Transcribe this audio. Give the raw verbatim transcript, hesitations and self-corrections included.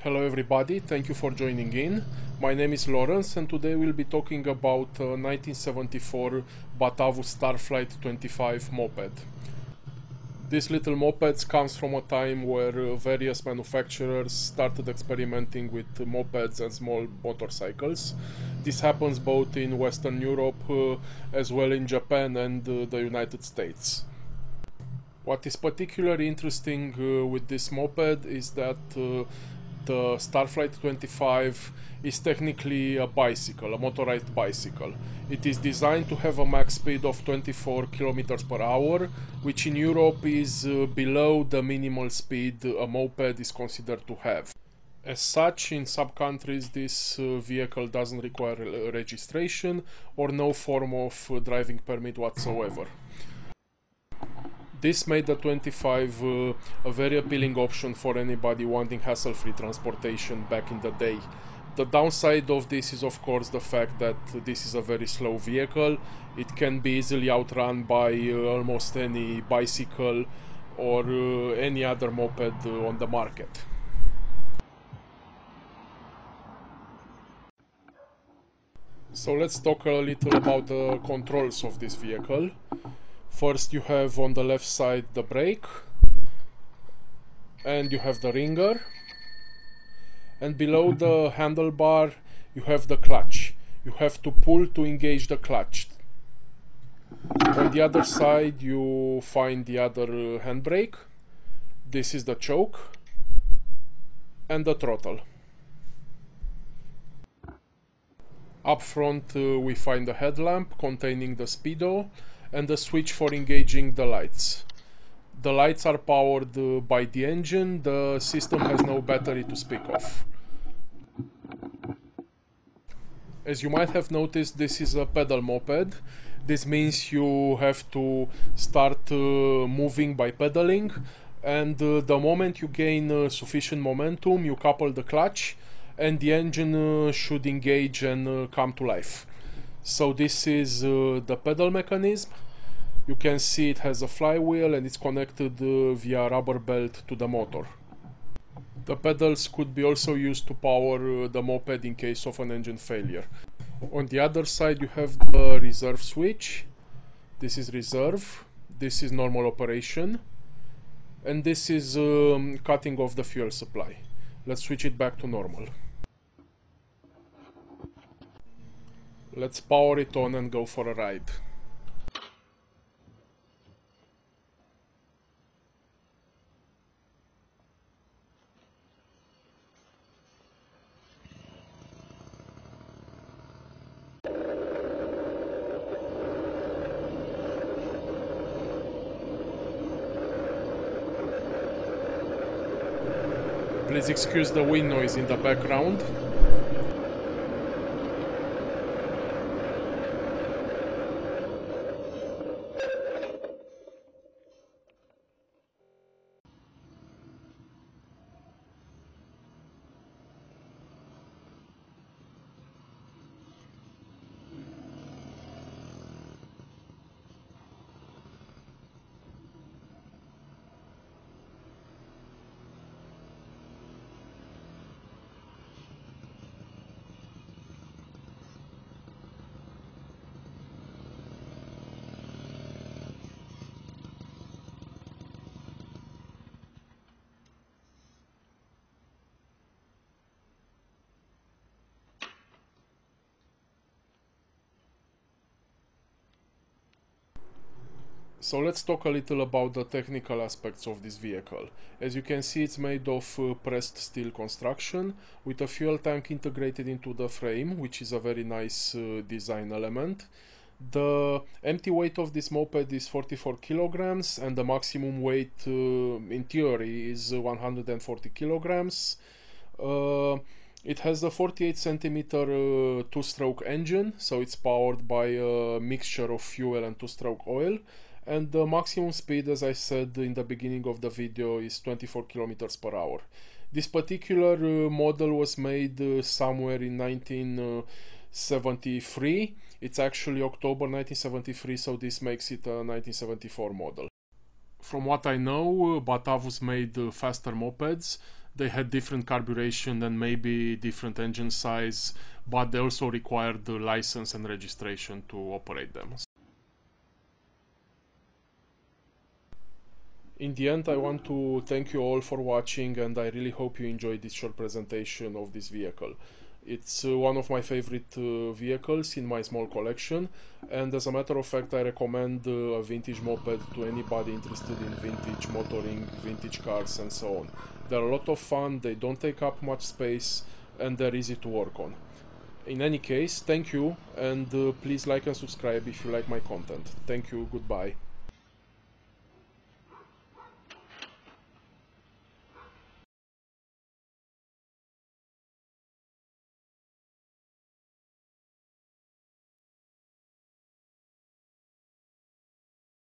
Hello everybody, thank you for joining in. My name is Lawrence and today we'll be talking about uh, nineteen seventy-four Batavu Starflight twenty-five moped. This little moped comes from a time where uh, various manufacturers started experimenting with uh, mopeds and small motorcycles. This happens both in Western Europe uh, as well in Japan and uh, the United States. What is particularly interesting uh, with this moped is that uh, the Starflight twenty-five is technically a bicycle, a motorized bicycle. It is designed to have a max speed of twenty-four kilometers per hour, which in Europe is uh, below the minimal speed a moped is considered to have. As such, in some countries this uh, vehicle doesn't require uh, registration or no form of uh, driving permit whatsoever. This made the twenty-five uh, a very appealing option for anybody wanting hassle-free transportation back in the day. The downside of this is of course the fact that this is a very slow vehicle. It can be easily outrun by uh, almost any bicycle or uh, any other moped uh, on the market. So let's talk a little about the controls of this vehicle. First you have on the left side the brake, and you have the ringer, and below the handlebar you have the clutch. You have to pull to engage the clutch. On the other side you find the other uh, handbrake. This is the choke and the throttle. Up front uh, we find the headlamp containing the speedo and the switch for engaging the lights. The lights are powered uh, by the engine. The system has no battery to speak of. As you might have noticed, this is a pedal moped. This means you have to start uh, moving by pedaling, and uh, the moment you gain uh, sufficient momentum, you couple the clutch and the engine uh, should engage and uh, come to life. So this is uh, the pedal mechanism. You can see it has a flywheel and it's connected uh, via rubber belt to the motor. The pedals could be also used to power uh, the moped in case of an engine failure. On the other side you have the reserve switch. This is reserve, this is normal operation, and this is um, cutting off the fuel supply. Let's switch it back to normal. Let's power it on and go for a ride. Please excuse the wind noise in the background. So let's talk a little about the technical aspects of this vehicle. As you can see, it's made of uh, pressed steel construction with a fuel tank integrated into the frame, which is a very nice uh, design element. The empty weight of this moped is forty-four kilograms and the maximum weight uh, in theory is one hundred forty kilograms. Uh, It has a forty-eight centimeter uh, two-stroke engine, so it's powered by a mixture of fuel and two-stroke oil. And the maximum speed, as I said in the beginning of the video, is twenty-four kilometers per hour. This particular uh, model was made uh, somewhere in nineteen seventy-three. It's actually October nineteen seventy-three, so this makes it a nineteen seventy-four model. From what I know, uh, Batavu's made uh, faster mopeds. they had different carburation and maybe different engine size, but they also required the license and registration to operate them. In the end, I want to thank you all for watching, and I really hope you enjoyed this short presentation of this vehicle. It's uh, one of my favorite uh, vehicles in my small collection, and as a matter of fact I recommend uh, a vintage moped to anybody interested in vintage motoring, vintage cars and so on. They're a lot of fun, they don't take up much space, and they're easy to work on. In any case, thank you, and uh, please like and subscribe if you like my content. Thank you, goodbye.